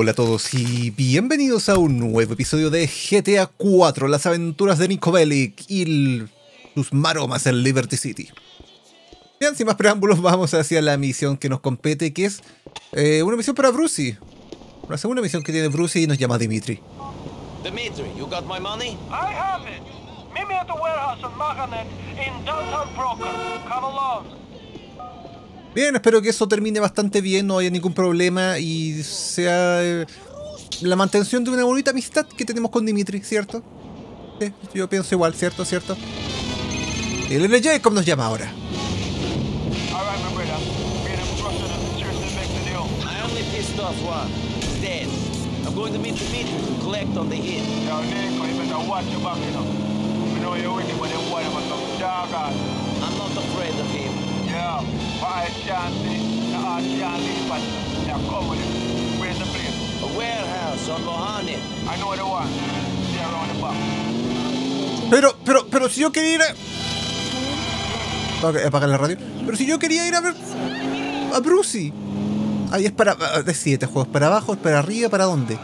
Hola a todos y bienvenidos a un nuevo episodio de GTA 4, las aventuras de Niko Bellic y sus maromas en Liberty City. Bien, sin más preámbulos, vamos hacia la misión que nos compete, que es una misión para Brucey. La segunda misión que tiene Brucey y nos llama Dimitri. Dimitri, you got my money? I have it. Meet me at the warehouse on Maganet in downtown Broker. Come along. Bien, espero que eso termine bastante bien, no haya ningún problema y sea la mantención de una bonita amistad que tenemos con Dimitri, ¿cierto? Sí, yo pienso igual, ¿cierto? El L. Jacob nos llama ahora. All right, my brother. Me and him trusted us to church and back to the home. I only pissed off one. He's dead. I'm going to meet Dimitri to collect on the hit. Yo, Nico, you better watch your back, you know. We know you're with him, but them boy, them are some dog ass. I'm not afraid of him. Yeah, but I can't leave, but they're coming. Where's the place? A warehouse on Mohani. I know the one. They're around the back. Pero si yo quería ir a... Ok, apagar la radio. Pero si yo quería ir a ver a Brucey. Ahí es para... Decídete, juegos para abajo, para arriba, ¿para dónde?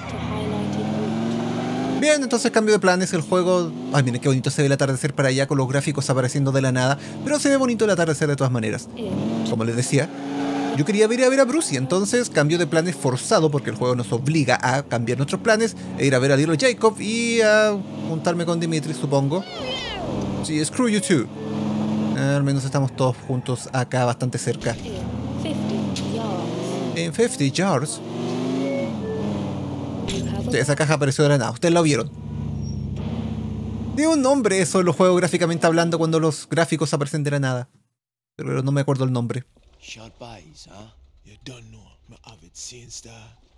Bien, entonces cambio de planes, el juego... Ay, miren qué bonito se ve el atardecer para allá con los gráficos apareciendo de la nada. Pero se ve bonito el atardecer de todas maneras. Como les decía, yo quería ir a ver a Brucey, entonces cambio de planes forzado porque el juego nos obliga a cambiar nuestros planes e ir a ver a Little Jacob y a juntarme con Dimitri, supongo. Sí, screw you too. Al menos estamos todos juntos acá, bastante cerca. En 50 yards. Sí, esa caja apareció de la nada, ustedes la vieron. Tiene un nombre eso en los juegos gráficamente hablando cuando los gráficos aparecen de la nada. Pero no me acuerdo el nombre. Short buys, huh? You don't know. Me have it seen, star.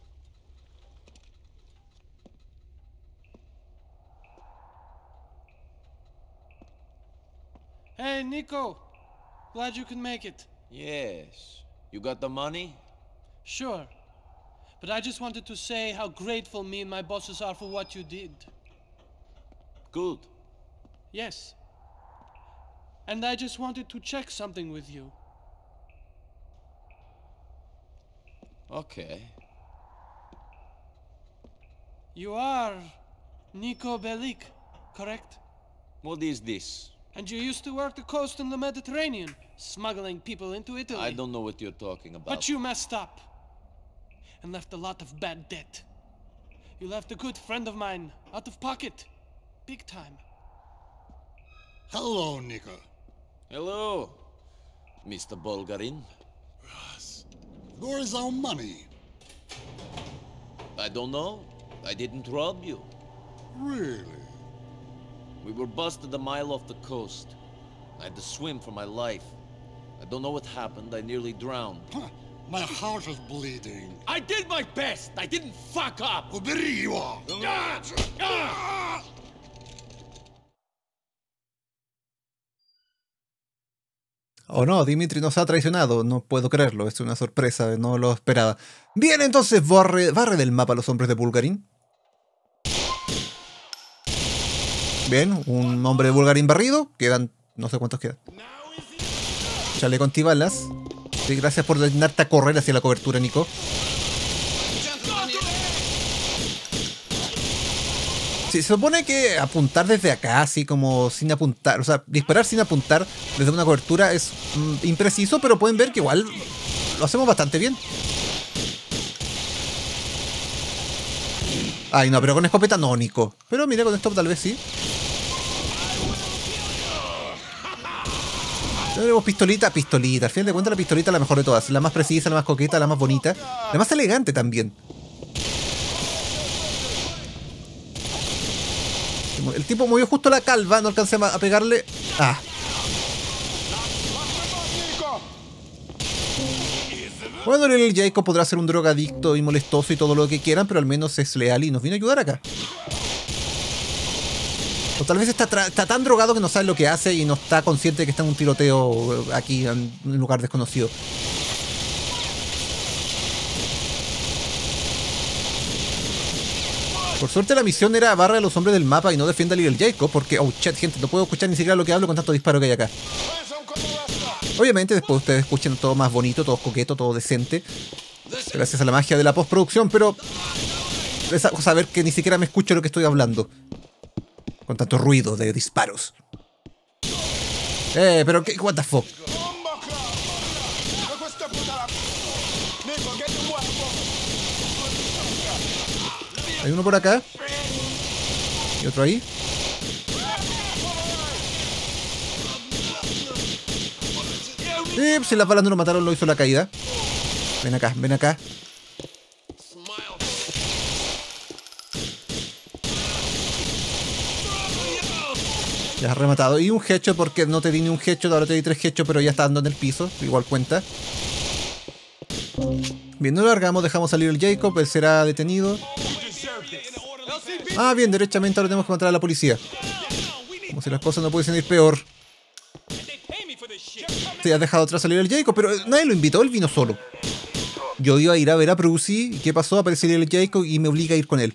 Hey, Nico. Glad you could make it. Yes. You got the money? Sure. But I just wanted to say how grateful me and my bosses are for what you did. Good. Yes. And I just wanted to check something with you. Okay. You are Niko Bellic, correct? What is this? And you used to work the coast in the Mediterranean, smuggling people into Italy. I don't know what you're talking about. But you messed up. And left a lot of bad debt. You left a good friend of mine out of pocket. Big time. Hello, Nico. Hello, Mr. Bulgarin. Where is our money? I don't know. I didn't rob you. Really? We were busted a mile off the coast. I had to swim for my life. I don't know what happened. I nearly drowned. Huh. My heart is bleeding. I did my best! I didn't fuck up! Uberiwa! Oh no, Dimitri nos ha traicionado, no puedo creerlo, es una sorpresa, no lo esperaba. Bien, entonces barre del mapa a los hombres de Bulgarin. Bien, un hombre de Bulgarin barrido, quedan, no sé cuántos quedan. Chaleco antibalas. Sí, gracias por darte a correr hacia la cobertura, Nico. Sí, se supone que apuntar desde acá, así como sin apuntar, o sea, disparar sin apuntar desde una cobertura es impreciso, pero pueden ver que igual lo hacemos bastante bien. Ay, no, pero con escopeta no, Nico. Pero mira, con esto tal vez sí. Tenemos pistolita. Al fin de cuentas la pistolita es la mejor de todas. La más precisa, la más coqueta, la más bonita. La más elegante también. El tipo movió justo la calva, no alcancé a pegarle. Ah. Bueno, el Jacob podrá ser un drogadicto y molestoso y todo lo que quieran, pero al menos es leal y nos vino a ayudar acá. O tal vez está tan drogado que no sabe lo que hace y no está consciente de que está en un tiroteo aquí en un lugar desconocido. Por suerte la misión era barra a los hombres del mapa y no defienda a Little Jacob, porque, oh chat, gente, no puedo escuchar ni siquiera lo que hablo con tanto disparo que hay acá. Obviamente después ustedes escuchan todo más bonito, todo coqueto, todo decente. Gracias a la magia de la postproducción, pero es algo saber que ni siquiera me escucho lo que estoy hablando. Con tanto ruido de disparos. Pero qué, what the fuck. Hay uno por acá. Y otro ahí. Si las balas no lo mataron, lo hizo la caída. Ven acá, ven acá. Ya has rematado. Y un headshot porque no te di ni un headshot, ahora te di 3 headshots, pero ya está dando en el piso. Igual cuenta. Bien, no largamos, dejamos salir el Jacob, él será detenido. Ah, bien, derechamente ahora tenemos que encontrar a la policía. Como si las cosas no pudiesen ir peor. Sí, has dejado atrás salir el Jacob, pero nadie lo invitó, él vino solo. Yo iba a ir a ver a Brucey, ¿y qué pasó? Apareció el Jacob y me obliga a ir con él.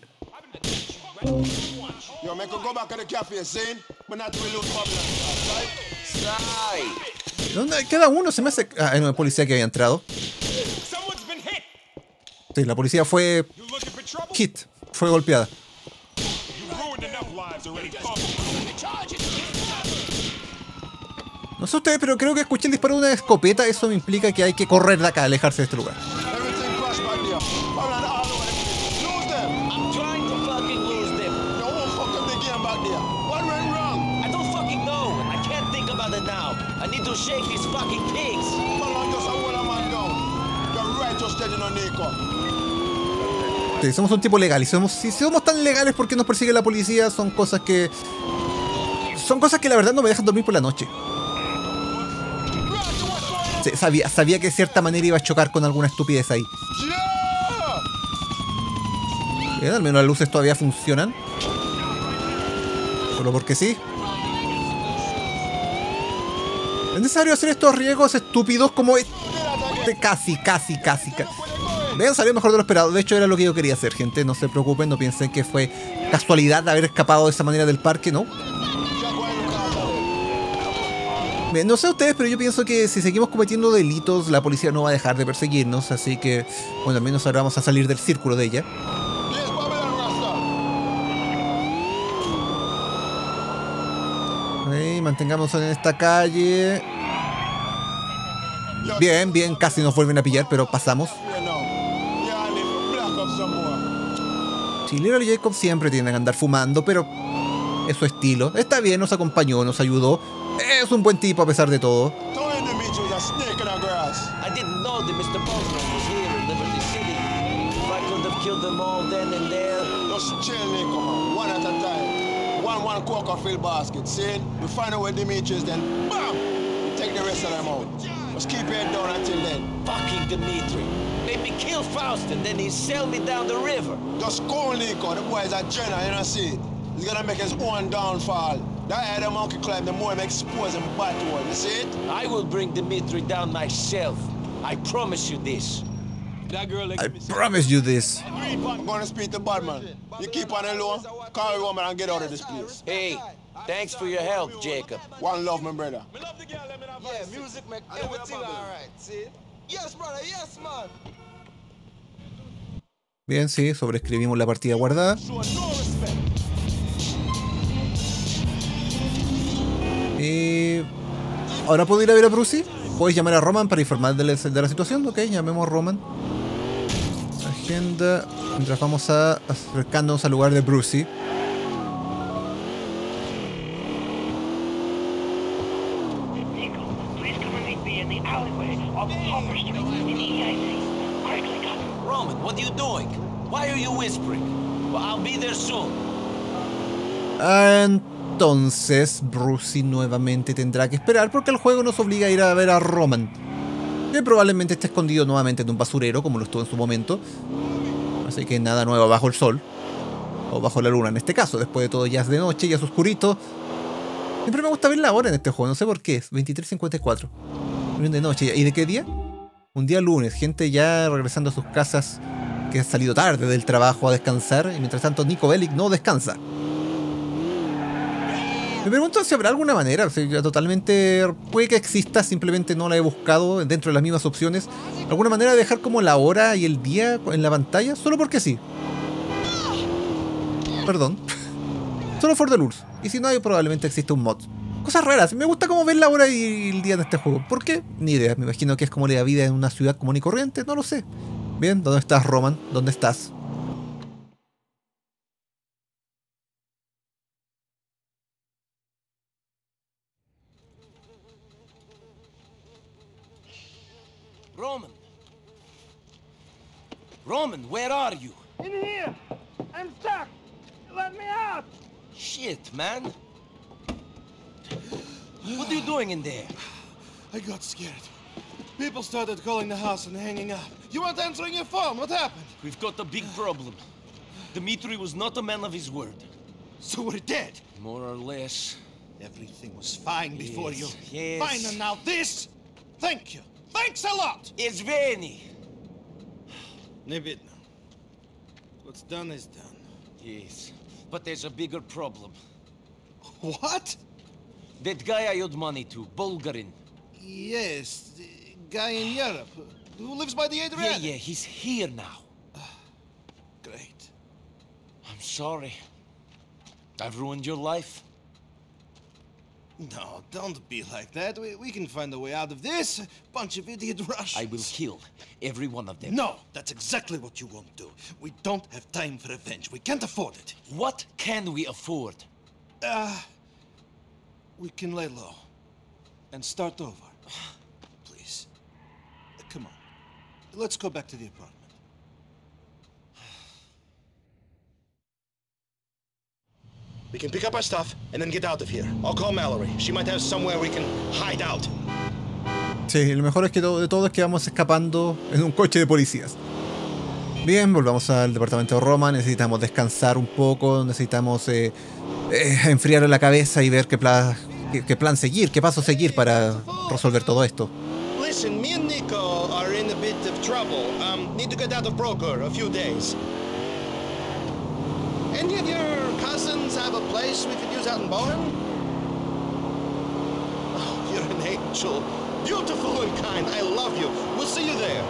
¿Dónde queda uno? Se me hace... Ah, no, el policía que había entrado. Sí, la policía fue... hit, fue golpeada. No sé ustedes, pero creo que escuché el disparo de una escopeta. Eso me implica que hay que correr de acá, alejarse de este lugar. Sí, somos un tipo legal y si somos tan legales, ¿por qué nos persigue la policía? Son cosas que la verdad no me dejan dormir por la noche. Sí, sabía que de cierta manera iba a chocar con alguna estupidez ahí. Bien, al menos las luces todavía funcionan. Solo porque sí. ¿Es necesario hacer estos riesgos estúpidos como este? Casi. Vean, salió mejor de lo esperado. De hecho, era lo que yo quería hacer, gente. No se preocupen, no piensen que fue casualidad de haber escapado de esa manera del parque, ¿no? Bien, no sé ustedes, pero yo pienso que si seguimos cometiendo delitos, la policía no va a dejar de perseguirnos. Así que, bueno, al menos ahora vamos a salir del círculo de ella. Mantengámonos en esta calle. Bien, casi nos vuelven a pillar, pero pasamos. Chilero y Jacob siempre tienden a andar fumando, pero es su estilo. Está bien, nos acompañó, nos ayudó. Es un buen tipo a pesar de todo. One Coca-Cola basket, see? We find out where Demetrius, then BAM! We take the rest of them out. Just keep your head down until then. Fucking Dimitri. Made me kill Faust and then he sailed me down the river. Just go, Nico. The boy is a general, you know, see? He's gonna make his own downfall. That higher the monkey climb, the more him expose him backward, you see it? I will bring Dimitri down myself. I promise you this. I promise you this. I'm gonna speak to Badman. You keep on alone, call a woman and get out of this place. Hey, thanks for your help, Jacob. One love, my brother. Yeah, music make everything alright, see? Yes, brother, yes, man. Bien, sí, sobreescribimos la partida guardada. Y... ¿ahora puedo ir a ver a Brucey? ¿Puedes llamar a Roman para informar de la situación? Ok, llamemos a Roman. Agenda. Mientras vamos acercándonos al lugar de Brucey. Roman, what are you doing? Why are you whispering? Well, I'll be there soon. Entonces, Brucey nuevamente tendrá que esperar porque el juego nos obliga a ir a ver a Roman, que probablemente esté escondido nuevamente en un basurero, como lo estuvo en su momento. Así que nada nuevo bajo el sol, o bajo la luna en este caso. Después de todo ya es de noche, ya es oscurito. Siempre me gusta ver la hora en este juego, no sé por qué, es 23:54. De noche. ¿Y de qué día? Un día lunes, gente ya regresando a sus casas, que ha salido tarde del trabajo a descansar, y mientras tanto Niko Bellic no descansa. Me pregunto si habrá alguna manera, o sea, ya totalmente puede que exista, simplemente no la he buscado dentro de las mismas opciones. ¿Alguna manera de dejar como la hora y el día en la pantalla? Solo porque sí. Perdón. Solo for the lures. Y si no hay, probablemente existe un mod. Cosas raras. Me gusta cómo ver la hora y el día en este juego. ¿Por qué? Ni idea. Me imagino que es como la vida en una ciudad común y corriente. No lo sé. Bien, ¿dónde estás, Roman? ¿Dónde estás? Roman! Roman, where are you? In here! I'm stuck! Let me out! Shit, man. What are you doing in there? I got scared. People started calling the house and hanging up. You weren't answering your phone. What happened? We've got a big problem. Dmitri was not a man of his word. So we're dead. More or less. Everything was fine before Yes, you. yes. Fine, and now this? Thank you. Thanks a lot. It's Veni. Не видно. What's done is done. Yes, but there's a bigger problem. What? That guy I owed money to, Bulgarin. Yes, the guy in Europe who lives by the Yeah, Adriatic. yeah, he's here now. Great. I'm sorry. I've ruined your life. No, don't be like that. We can find a way out of this. Bunch of idiot Russians. I will kill every one of them. No, that's exactly what you won't do. We don't have time for revenge. We can't afford it. What can we afford? We can lay low and start over. Please. Come on. Let's go back to the apartment. We can pick up our stuff and then get out of here. I'll call Mallory. She might have somewhere we can hide out. Sí, lo mejor es que de todo es que vamos escapando en un coche de policías. Bien, volvamos al departamento de Roma. Necesitamos descansar un poco. Necesitamos enfriar la cabeza y ver qué plan seguir, qué paso seguir para resolver todo esto. Listen, me and Nico are in a bit of trouble. Need to get out of Broker a few days. Any of your cousins have a place we could use out in Bowen? Oh, you're an angel. Beautiful and kind. I love you. We'll see you there.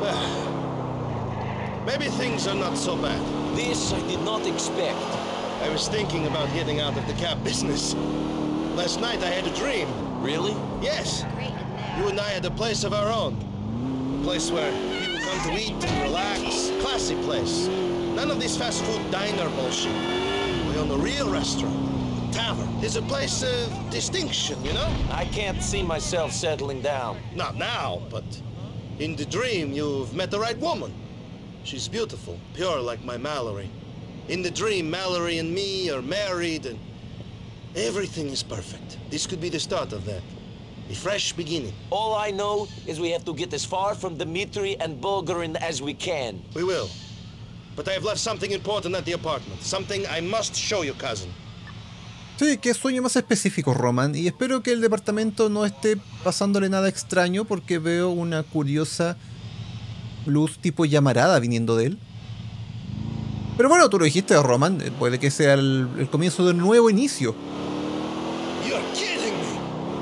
Maybe things are not so bad. This I did not expect. I was thinking about getting out of the cab business. Last night I had a dream. Really? Yes. You and I had a place of our own. A place where people come to eat and relax. Classy place. None of this fast food diner bullshit. We own a real restaurant. A tavern. It's a place of distinction, you know? I can't see myself settling down. Not now, but in the dream you've met the right woman. She's beautiful, pure like my Mallory. In the dream, Mallory and me are married and everything is perfect. This could be the start of that. A fresh beginning. All I know is we have to get as far from Dmitri and Bulgarin as we can. We will. But I have left something important at the apartment. Something I must show you, cousin. Sí, qué sueño más específico, Roman. Y espero que el departamento no esté pasándole nada extraño porque veo una curiosa luz tipo llamarada viniendo de él. Pero bueno, tú lo dijiste, Roman. Puede que sea el comienzo de un nuevo inicio. You're kidding me!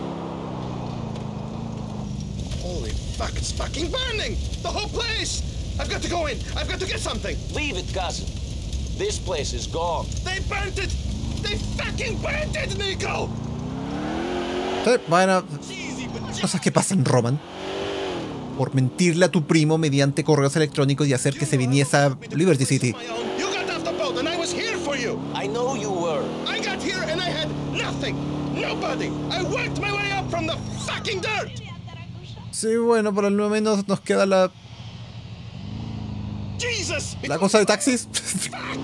Holy fuck, it's fucking burning! The whole place! I've got to go in! I've got to get something! Leave it, cousin. This place is gone. They burnt it! They fucking burnt it, Nico! Sí, bueno, cosas que pasan, Roman. Por mentirle a tu primo mediante correos electrónicos y hacer que se viniese a Liberty City. You got off the boat and I was here for you! I know you were. I got here and I had nothing! Nobody! I worked my way up from the fucking dirt! Sí, bueno, por lo menos nos queda la Jesus! cosa de taxis. Fuck!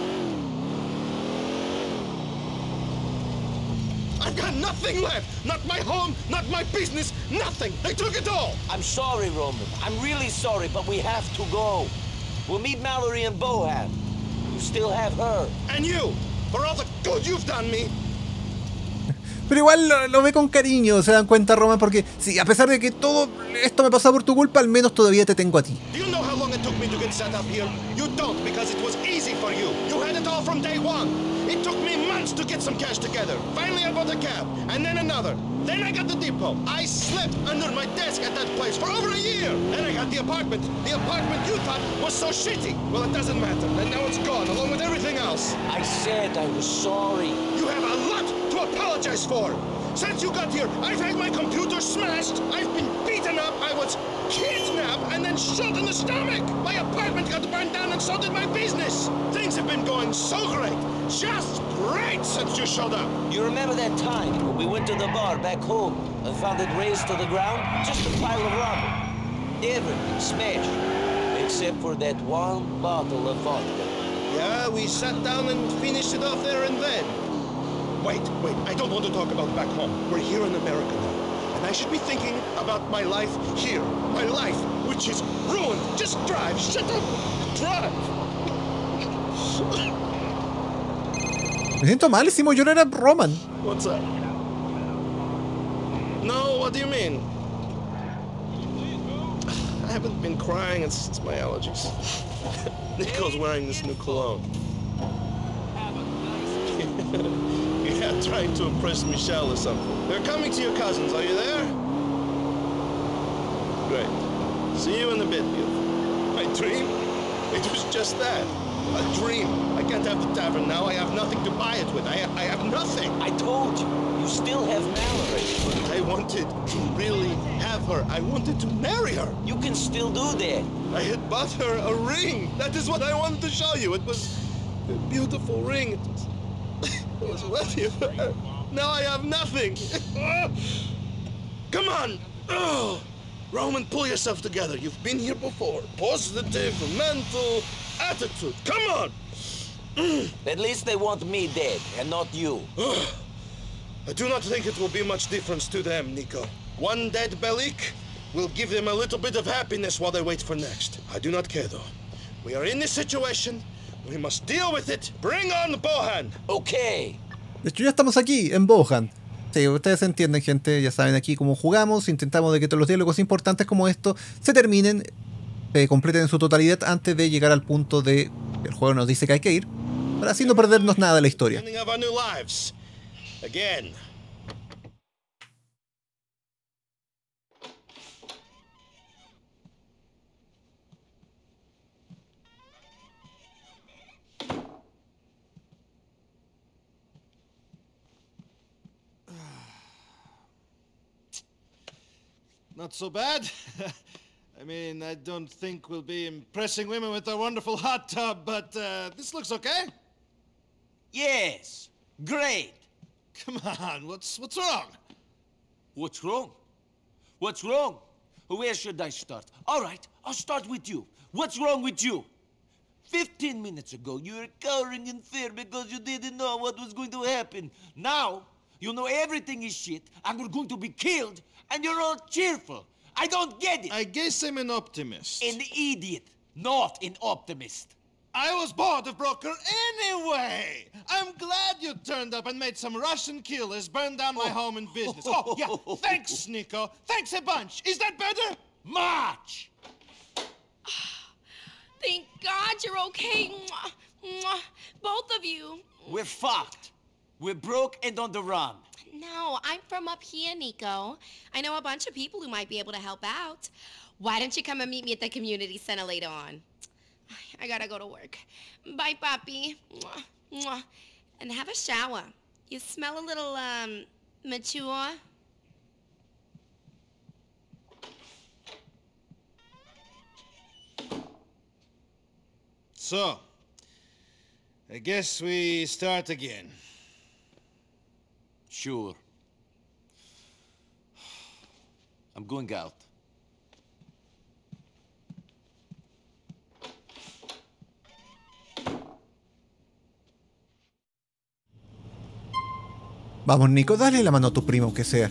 I've got nothing left! Not my home, not my business, nothing! They took it all! I'm sorry, Roman. I'm really sorry, but we have to go. We'll meet Mallory and Bohan. You still have her. And you! For all the good you've done me! Pero igual lo ve con cariño, se dan cuenta, Roman, porque sí, a pesar de que todo esto me pasó por tu culpa, al menos todavía te tengo a ti. Do you know how long it took me me to get set up here? You don't, because it was easy for you. You had it all from day one. It took me months to get some cash together. Finally, I bought a cab, and then another. Then I got the depot. I slept under my desk at that place for over a year. Then I got the apartment. The apartment you thought was so shitty. Well, it doesn't matter. And now it's gone, along with everything else. I said I was sorry. You have a lot to apologize for. Since you got here, I've had my computer smashed. I've been beaten up. I was kidnapped and then shot in the stomach. My apartment got burned down and so did my business. Things have been going so great. Just great since you showed up. You remember that time when we went to the bar back home and found it razed to the ground? Just a pile of rubble. Everything smashed. Except for that one bottle of vodka. Yeah, we sat down and finished it off there and then. Wait, I don't want to talk about back home. We're here in America now. And I should be thinking about my life here. My life, which is ruined. Just drive, shut up, drive. Me siento mal, hicimos llorar a Roman. What's that? No, what do you mean? I haven't been crying, it's my allergies. Nico's wearing this new cologne. Yeah, trying to impress Michelle or something. They're coming to your cousins, are you there? Great. See you in a bit, beautiful. My dream? It was just that. A dream. I can't have the tavern now. I have nothing to buy it with. I have nothing. I told you, you still have Mallory. But I wanted to really have her. I wanted to marry her. You can still do that. I had bought her a ring. That is what I wanted to show you. It was a beautiful ring. It was worthy of her. Now I have nothing. Come on. Oh. Roman, pull yourself together. You've been here before. Positive, mental, attitude. Come on. At least they want me dead, and not you. I do not think it will be much difference to them, Nico. One dead Bellic will give them a little bit of happiness while they wait for next. I do not care, though. We are in this situation. We must deal with it. Bring on Bohan. Okay. De hecho, ya estamos aquí, en Bohan. Sí, ustedes entienden, gente, ya saben aquí cómo jugamos. Intentamos de que todos los diálogos importantes como esto se terminen, se completen en su totalidad antes de llegar al punto de que el juego nos dice que hay que ir, para así no perdernos nada de la historia. Again. Not so bad. I mean, I don't think we'll be impressing women with our wonderful hot tub, but this looks okay. Yes. Great. Come on, what's wrong? What's wrong? What's wrong? Where should I start? All right, I'll start with you. What's wrong with you? 15 minutes ago, you were cowering in fear because you didn't know what was going to happen. Now, you know everything is shit, and we're going to be killed, and you're all cheerful. I don't get it. I guess I'm an optimist. An idiot, not an optimist. I was bored of Broker anyway. I'm glad you turned up and made some Russian killers burn down my home and business. Oh, yeah, thanks, Nico. Thanks a bunch. Is that better? Much. Thank God you're okay. Mwah, mwah. Both of you. We're fucked. We're broke and on the run. No, I'm from up here, Nico. I know a bunch of people who might be able to help out. Why don't you come and meet me at the community center later on? I gotta go to work. Bye, Papi. Mwah, mwah. And have a shower. You smell a little, mature. So, I guess we start again. Sure. I'm going out. Vamos, Nico, dale la mano a tu primo, aunque sea.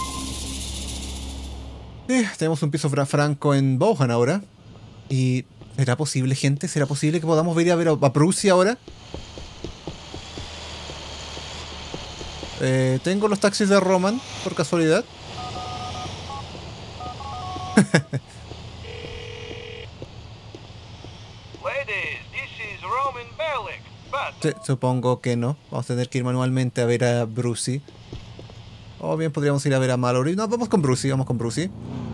Tenemos un piso franco en Bohan ahora. Y... ¿será posible, gente? ¿Será posible que podamos ir a ver a Brucey ahora? Tengo los taxis de Roman, por casualidad. Roman Bellic, but Sí, supongo que no. Vamos a tener que ir manualmente a ver a Brucey. O bien podríamos ir a ver a Mallory. No, vamos con Brucey, vamos con Brucey.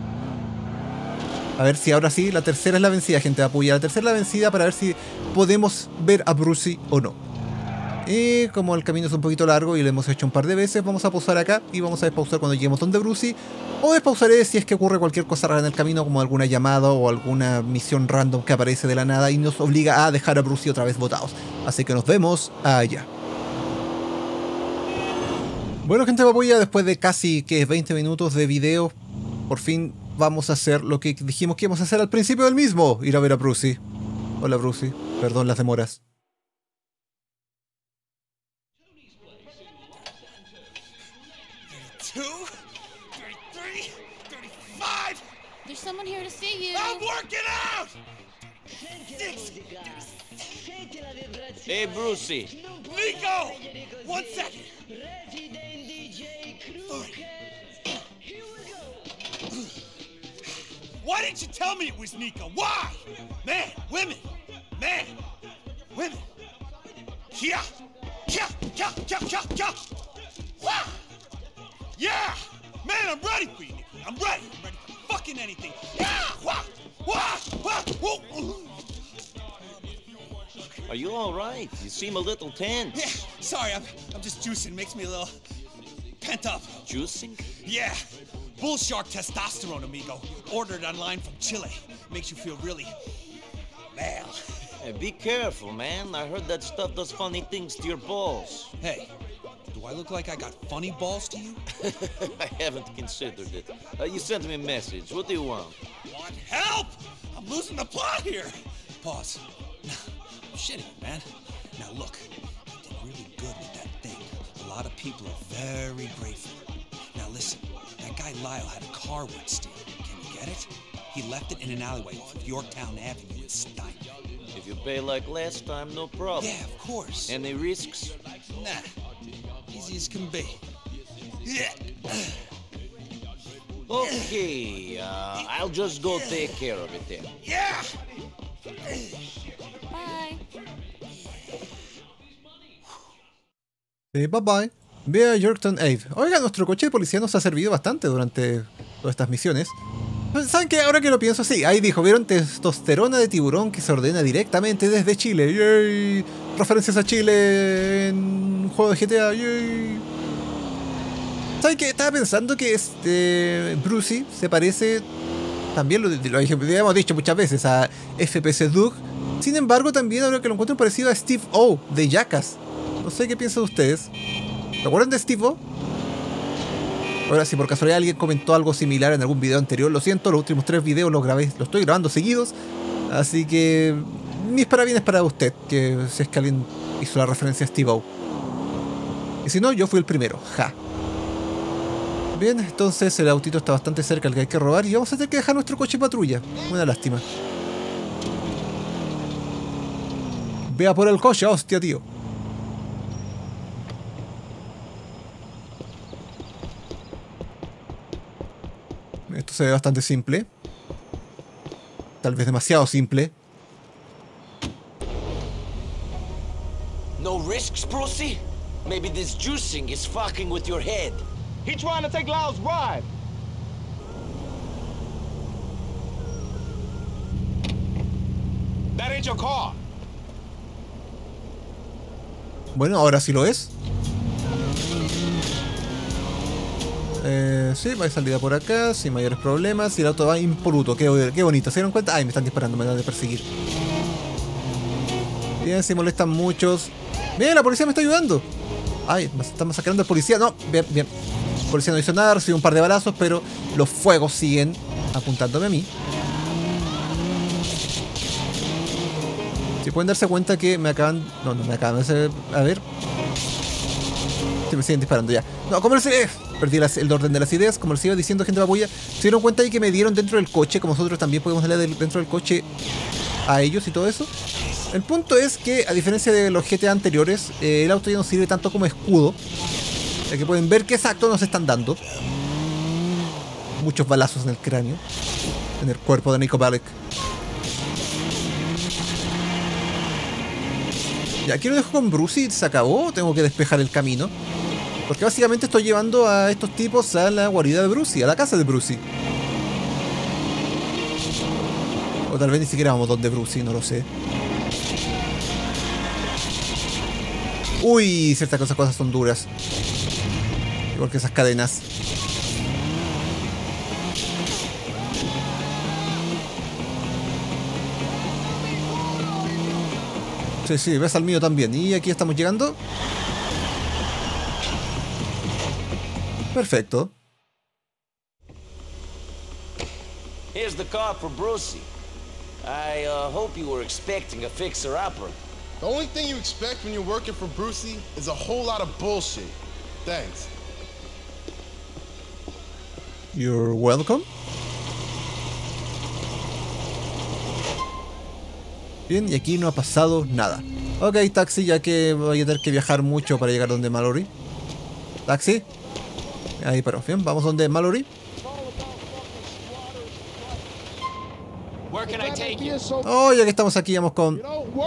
A ver si ahora sí, la tercera es la vencida, gente de Apuya. La tercera es la vencida para ver si podemos ver a Brucey o no. Y como el camino es un poquito largo y lo hemos hecho un par de veces, vamos a pausar acá y vamos a despausar cuando lleguemos donde Brucey. O despausaré si es que ocurre cualquier cosa rara en el camino, como alguna llamada o alguna misión random que aparece de la nada y nos obliga a dejar a Brucey otra vez botados. Así que nos vemos allá. Bueno, gente de Apuya, después de casi 20 minutos de video, por fin vamos a hacer lo que dijimos que íbamos a hacer al principio del mismo. Ir a ver a Brucey. Hola Brucey, perdón las demoras. There's someone here to see you. I'm working out! Hey, Brucey. Nico! 1 second. Why didn't you tell me it was Nico? Why? Man, women. Man, women. Yeah. Yeah, yeah, yeah, yeah, yeah. Wah! Yeah! Man, I'm ready for you, Nico. I'm ready. I'm ready for fucking anything. Yeah! Wah! Wah! Wah! Whoa! Are you all right? You seem a little tense. Yeah, sorry, I'm just juicing. Makes me a little pent up. Juicing? Yeah. Bull shark testosterone, amigo. Ordered online from Chile. Makes you feel really male. Hey, be careful, man. I heard that stuff does funny things to your balls. Hey, do I look like I got funny balls to you? I haven't considered it. You sent me a message. What do you want? Want help? I'm losing the plot here. Pause. I'm shitting, man. Now look, you did really good with that thing. A lot of people are very grateful. Now listen, that guy Lyle had a car wood steal. Can you get it? He left it in an alleyway off of Yorktown Avenue in Stein. If you pay like last time, no problem. Yeah, of course. Any risks? Nah, easy as can be. Yeah. Okay, I'll just go take care of it then. Yeah! Bye. Sí, bye bye. Ve a Yorktown Ave. Oiga, nuestro coche de policía nos ha servido bastante durante todas estas misiones. ¿Saben qué? Ahora que lo pienso, sí, ahí dijo, ¿vieron? Testosterona de tiburón que se ordena directamente desde Chile. ¡Yay! Referencias a Chile en un juego de GTA. ¡Yay! ¿Saben qué? Estaba pensando que Brucey se parece, también lo hemos dicho muchas veces, a FPS Doug. Sin embargo, también ahora que lo encuentro parecido a Steve O de Jackass. No sé qué piensan ustedes. ¿Recuerdan de Steve O? Ahora, si por casualidad alguien comentó algo similar en algún video anterior, lo siento, los últimos 3 videos los estoy grabando seguidos. Así que mis parabienes para usted, que si es que alguien hizo la referencia a Steve O. Y si no, yo fui el primero. Ja. Bien, entonces el autito está bastante cerca al que hay que robar y vamos a tener que dejar nuestro coche patrulla. Una lástima. Vea por el coche, hostia, tío. Esto se ve bastante simple. Tal vez demasiado simple. No risks, Brucey? Maybe this juicing is fucking with your head. he trying to take Lyle's bribe. That ain't your car. Bueno, ahora sí lo es. Sí, hay salida por acá, sin mayores problemas. Y el auto va impoluto, qué bonito. ¿Se dieron cuenta? Ay, me están disparando, me van a perseguir. Bien, si molestan muchos. Bien, la policía me está ayudando. Ay, me están masacrando al policía. No, bien, bien. El policía no hizo nada, recibió un par de balazos, pero los fuegos siguen apuntándome a mí. Si pueden darse cuenta que me acaban... No, no me acaban de hacer... A ver... Sí, me siguen disparando ya. No, como les... Perdí el orden de las ideas. Como les iba diciendo, gente de Apuya, se dieron cuenta ahí que me dieron dentro del coche, como nosotros también podemos darle dentro del coche a ellos y todo eso. El punto es que, a diferencia de los GTA anteriores, el auto ya no sirve tanto como escudo. Ya que pueden ver qué exacto nos están dando. Muchos balazos en el cráneo, en el cuerpo de Nico Bellic. Ya, aquí lo dejo con Brucey, se acabó, tengo que despejar el camino. Porque básicamente estoy llevando a estos tipos a la guarida de Brucey, a la casa de Brucey. O tal vez ni siquiera vamos donde Brucey, no lo sé. Uy, ciertas cosas son duras. Igual que esas cadenas. Sí, sí, ves al mío también. Y aquí estamos llegando. Perfecto. Here's the car for Brucey. I hope you were expecting a fixer-upper. The only thing you expect when you're working for Brucey is a whole lot of bullshit. Thanks. You're welcome. Bien, y aquí no ha pasado nada. Ok, taxi, ya que voy a tener que viajar mucho para llegar donde Mallory. Taxi. Ahí paró. Bien, vamos donde Mallory. Oh, ya que estamos aquí, vamos con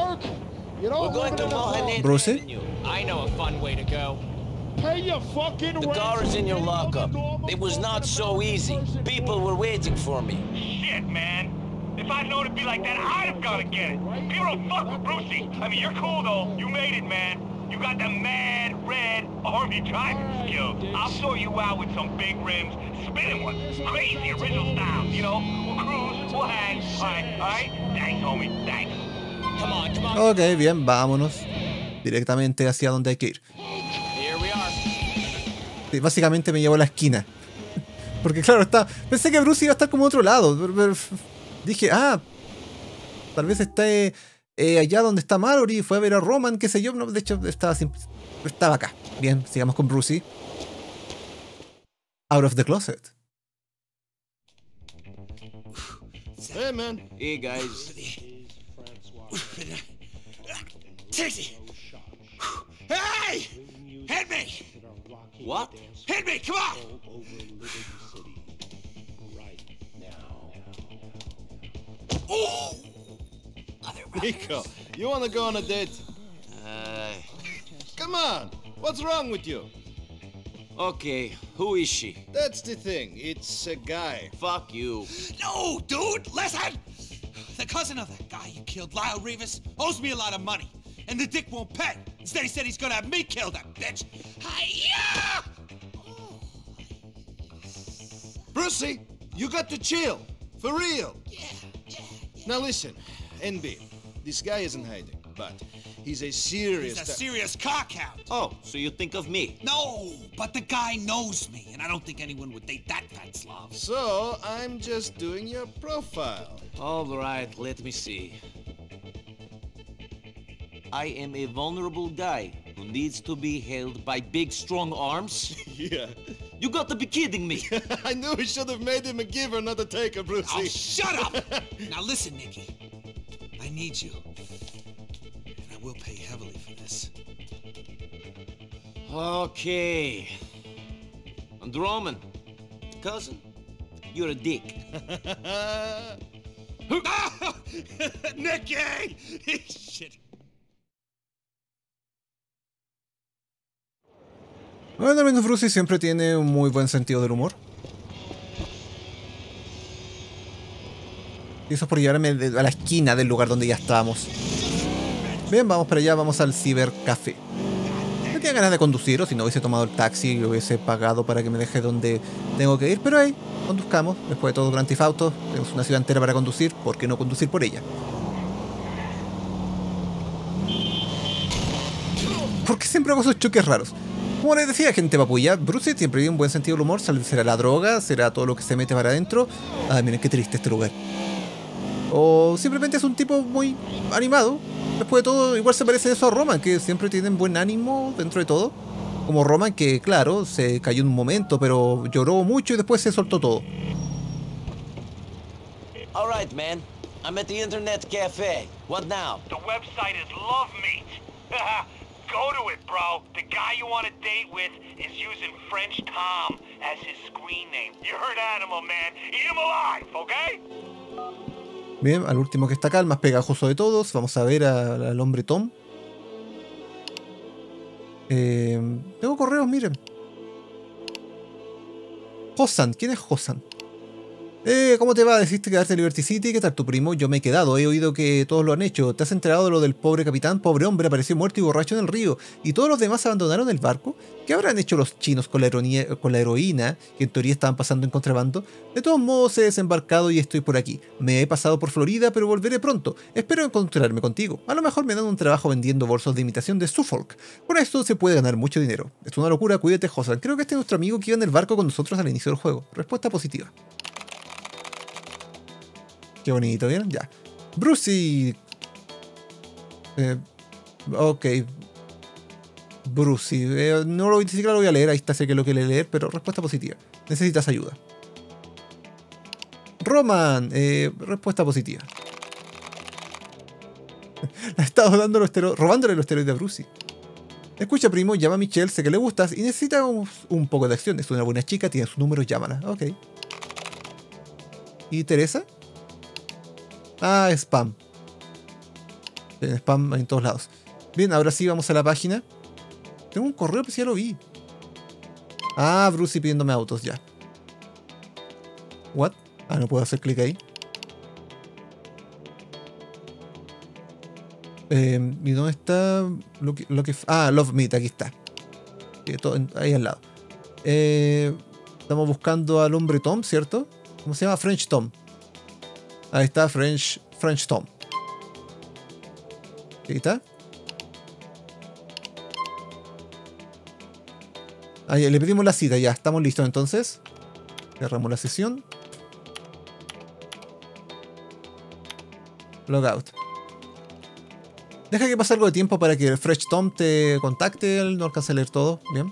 Brucey. I know a fun way to go. The car is in your lockup. It was not so easy. People were waiting for me. Shit, man. If I'd known it'd be like that, I'd have gone to get it. People don't fuck with Brucey. I mean, you're cool, though. You made it, man. You got the mad, red, army driving skills. I'll sort you out with some big rims, spinning one. Crazy original styles, you know? We'll cruise, we'll hang. All right? Thanks, homie. Thanks. Come on, come on. Ok, bien, vámonos. Directamente hacia donde hay que ir. Here we are. Sí, básicamente me llevó a la esquina. Porque claro, pensé que Brucey iba a estar como a otro lado. Pero dije, tal vez está allá donde está Mallory. Fue a ver a Roman, qué sé yo. No, de hecho, estaba acá. Bien, sigamos con Brucey. Out of the closet. Hey, man. Hey, guys. Taxi! Hey! Hit me! What? Hit me! Come on! Oh! Nico, you wanna go on a date? Come on! What's wrong with you? Okay, who is she? That's the thing. It's a guy. Fuck you. No, dude! Listen! The cousin of that guy you killed, Lyle Rivas, owes me a lot of money. And the dick won't pay. Instead, he said he's gonna have me kill that bitch. Hi-ya! Brucey, you got to chill. For real. Yeah. Now listen, NB, this guy isn't hiding, but he's a serious... He's a serious cockhound. Oh, so you think of me? No, but the guy knows me, and I don't think anyone would date that fat Slav. So, I'm just doing your profile. All right, let me see. I am a vulnerable guy who needs to be held by big, strong arms. Yeah. You got to be kidding me. I knew we should have made him a giver, not a taker, Brucey. Oh, shut up! Now listen, Nicky. I need you. And I will pay heavily for this. Okay. And Roman, cousin, you're a dick. Nicky! Shit. Bueno, al menos Brucey siempre tiene un muy buen sentido del humor. Y eso es por llevarme a la esquina del lugar donde ya estábamos. Bien, vamos para allá, vamos al cibercafé. No tenía ganas de conducir, o si no hubiese tomado el taxi y hubiese pagado para que me deje donde tengo que ir, pero ahí, conduzcamos. Después de todo, Grand Theft Auto, tenemos una ciudad entera para conducir, ¿por qué no conducir por ella? ¿Por qué siempre hago esos choques raros? Como les decía, gente papulla, Brucey siempre tiene un buen sentido del humor, será la droga, será todo lo que se mete para adentro. Ay, miren qué triste este lugar. O simplemente es un tipo muy animado. Después de todo, igual se parece eso a Roman, que siempre tienen buen ánimo dentro de todo. Como Roman, que claro, se cayó en un momento, pero lloró mucho y después se soltó todo. All right, man. I'm at the internet cafe. What now? The website is Love Meet. Go to it, bro. The guy you want to date with is using French Tom as his screen name. You heard Animal, man. Eat him alive, okay? Bien, al último que está acá, el más pegajoso de todos. Vamos a ver al hombre Tom. Tengo correos, miren. Hosan, ¿quién es Hosan? ¿Cómo te va? ¿Decidiste quedarte en Liberty City? ¿Qué tal tu primo? Yo me he quedado, he oído que todos lo han hecho. ¿Te has enterado de lo del pobre capitán? Pobre hombre, apareció muerto y borracho en el río. ¿Y todos los demás abandonaron el barco? ¿Qué habrán hecho los chinos con la heroína, que en teoría estaban pasando en contrabando? De todos modos he desembarcado y estoy por aquí. Me he pasado por Florida, pero volveré pronto. Espero encontrarme contigo. A lo mejor me dan un trabajo vendiendo bolsos de imitación de Suffolk. Con esto se puede ganar mucho dinero. Es una locura, cuídate, Hosan. Creo que este es nuestro amigo que iba en el barco con nosotros al inicio del juego. Respuesta positiva. Qué bonito, ¿vieron? Ya. Brucey. Ok. Brucey. No lo siquiera lo voy a leer. Ahí está, sé que lo quiere leer, pero respuesta positiva. Necesitas ayuda. Roman. Respuesta positiva. Le ha estado dando robándole los esteroides a Brucey. Escucha, primo, llama a Michelle, sé que le gustas y necesita un poco de acción. Es una buena chica, tiene su número, llámala. Ok. ¿Y Teresa? Ah, spam. Spam en todos lados. Bien, ahora sí vamos a la página. Tengo un correo, pues ya lo vi. Ah, Brucey pidiéndome autos, ya. ¿What? Ah, no puedo hacer clic ahí. ¿Y dónde está? Love Meet, aquí está. Ahí al lado. Estamos buscando al hombre Tom, ¿cierto? ¿Cómo se llama? French Tom. Ahí está, French Tom. Ahí está. Ahí le pedimos la cita, ya estamos listos entonces. Cerramos la sesión. Logout. Deja que pase algo de tiempo para que el Fresh Tom te contacte. Él no alcanza a leer todo. Bien.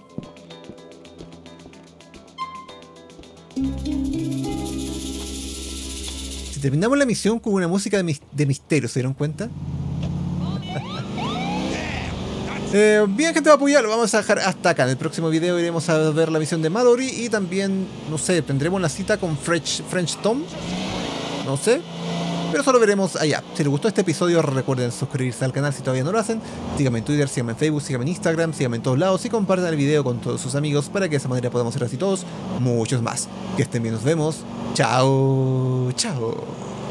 Si terminamos la misión con una música de misterio, ¿se dieron cuenta? Bien, gente, va a apoyar. Lo vamos a dejar hasta acá. En el próximo video iremos a ver la misión de Mallory. Y también, no sé, tendremos la cita con French Tom. No sé. Pero eso lo veremos allá. Si les gustó este episodio, recuerden suscribirse al canal si todavía no lo hacen. Síganme en Twitter, síganme en Facebook, síganme en Instagram, síganme en todos lados y compartan el video con todos sus amigos para que de esa manera podamos ser así todos muchos más. Que estén bien, nos vemos. Chao, chao.